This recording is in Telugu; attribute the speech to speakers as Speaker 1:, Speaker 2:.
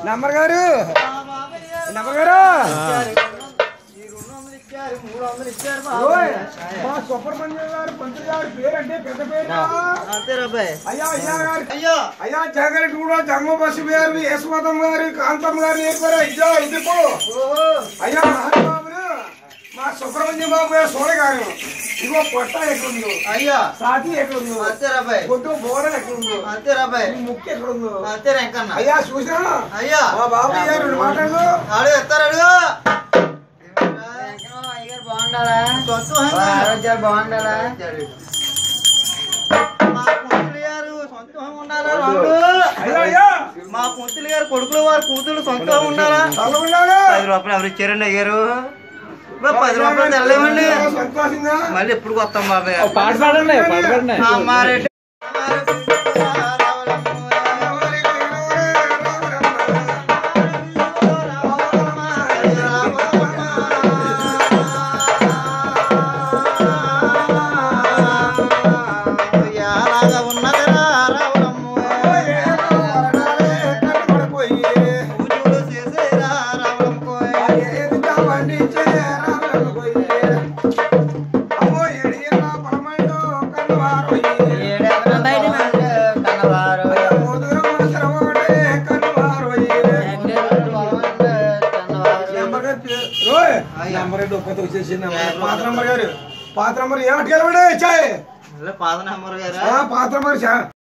Speaker 1: నంబర్ గారు నంబర్ గారు మా సుబ్రహ్మణ్యం గారు పంతులు గారి పేరు అంటే పెద్ద పేరు అయ్యా అయ్యా గారు అయ్యా జగన్ కూడా జన్మ బస్సు గారు యశ్వతం గారు కాంతమ్మ గారు నేర్పారు అయ్యా ఇంటిపో అయ్యా మహానుభావులు మా సుబ్రహ్మణ్యం బాబు గారు చూడగారు ఇగో పొట్ట ఎక్కడుందో అయ్యా సాతి ఎక్కడుందో అంతేరాబాయ్ గుడ్డు బోర ఎక్కడుందో అంతేరాబాయ్ ముక్కు ఎక్కడుందో అంతేరా ఇంకన్నా అయ్యా చూసా అయ్యా మా బాబు గారు మాట్లాడు ఆడు ఎత్తారు బాగుండాలా ఆరోగ్యాలు బాగుండాలా మా కుంతులు గారు సొంతంగా ఉండాలా మా కుంతులు గారు కొడుకులు వారు కూతురు సొంతంగా ఉండాలా 10 రూపాయలు ఎవరు ఇచ్చారండి అయ్యారు 10 రూపాయలు తెల్లవండి మళ్ళీ ఎప్పుడు వస్తాం బాబాయ్ పాట పాడండి అమ్మారెడ్డి పాత నంబర్ ఏమంటే పాత నంబర్ గారు పాత నంబర్